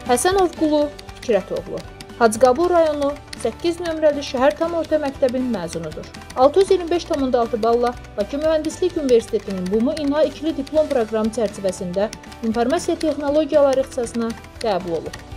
Həsənov Qulu Fikrətoğlu. Hacıqabul rayonu 8 nömrəli şəhər tam orta məktəbin məzunudur. 625,6 balla Bakı Mühəndislik Universitetinin BUMU İNHA ikili diplom proqramı çərçivəsində informasiya texnologiyaları ixtisasına qəbul olub.